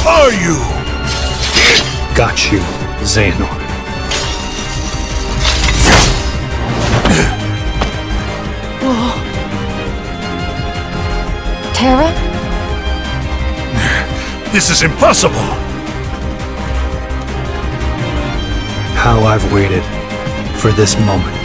are you? Got you, Xehanort. Terra? This is impossible! How I've waited for this moment.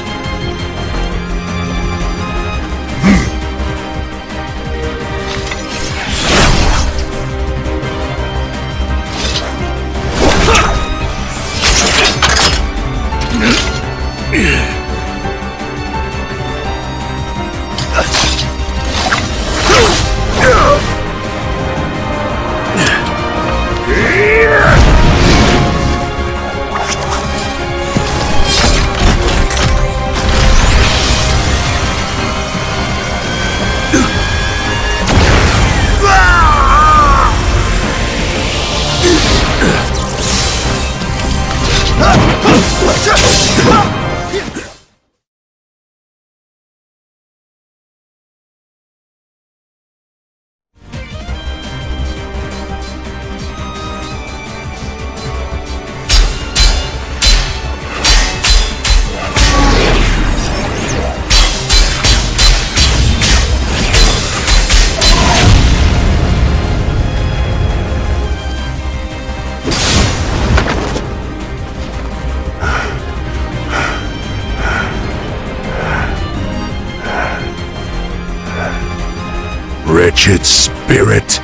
Wretched spirit!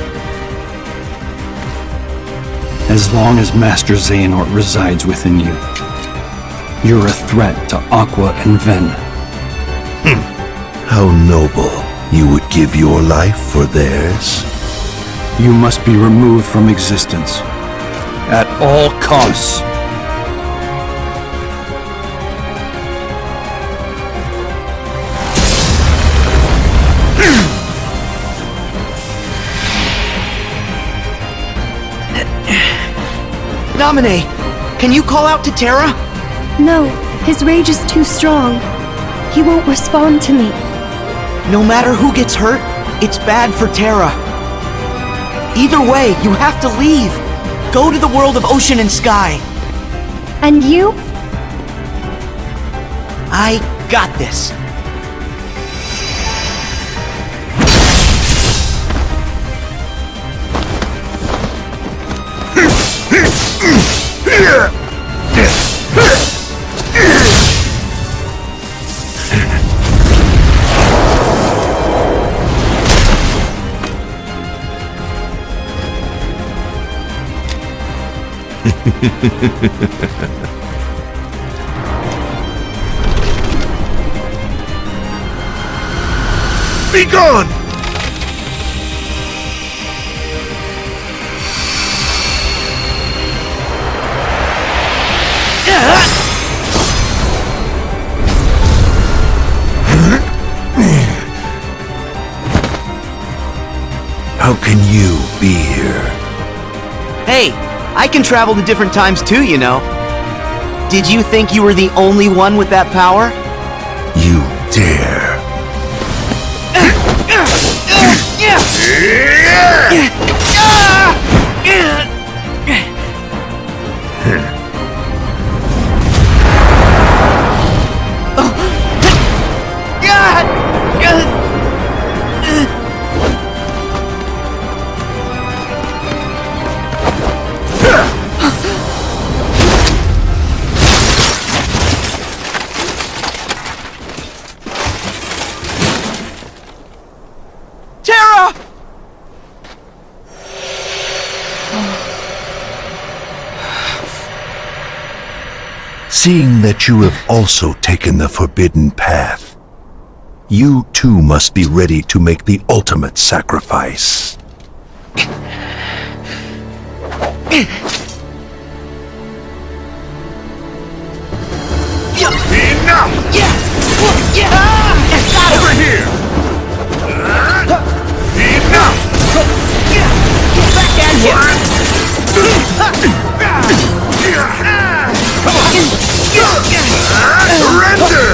As long as Master Xehanort resides within you, you're a threat to Aqua and Ven. How noble. You would give your life for theirs? You must be removed from existence. At all costs. Naminé, can you call out to Terra? No, his rage is too strong. He won't respond to me. No matter who gets hurt, it's bad for Terra. Either way, you have to leave. Go to the world of ocean and sky. And you? I got this. Be gone! How can you be here? Hey, I can travel to different times too, you know. Did you think you were the only one with that power? You dare! Seeing that you have also taken the forbidden path, you too must be ready to make the ultimate sacrifice. Enough! Over here! Enough! Back at you! Come on! Surrender!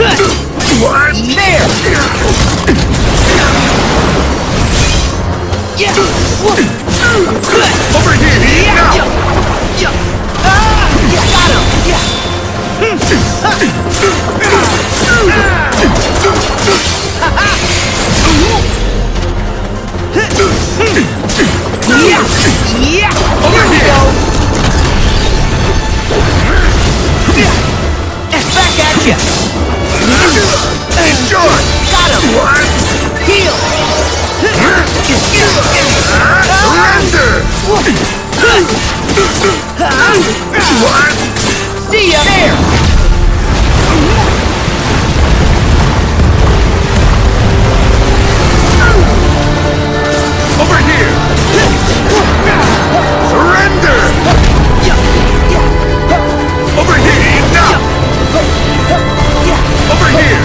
What? There! Over here! Now! Got him! Over here! Back at ya! Enjoy! Got him! Heal! Surrender! See ya there! Over here! Surrender! Over here! Now! Over here!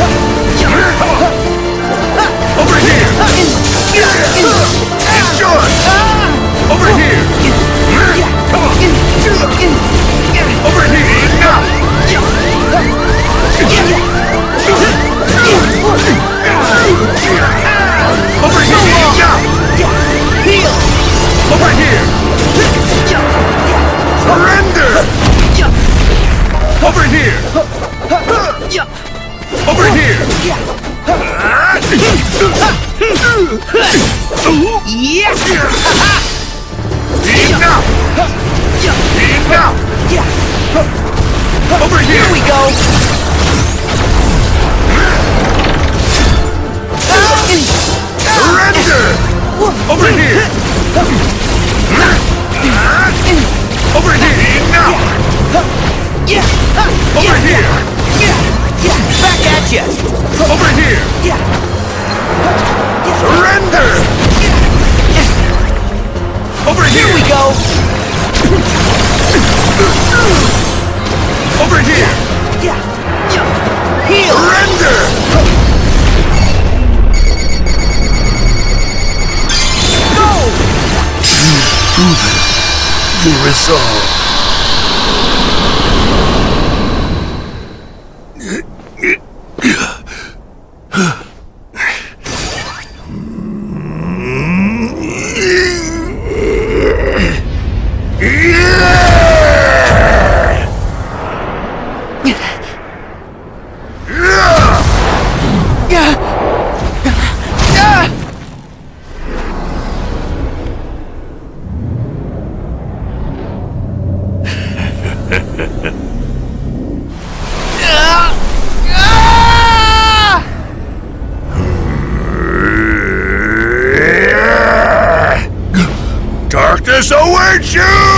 Over here! Enjoy! Over here! Over here! Now! Over here! Now! Heal! Over here! Surrender! Over here! Over here! Enough! Enough! Over here! Here we go! Surrender! Over here! Over here! Enough! Over here! Back at ya! Over here! Surrender! Over Here we here! go! Over here! Heal! Surrender! Go! Proven your resolve. Darkness awaits you!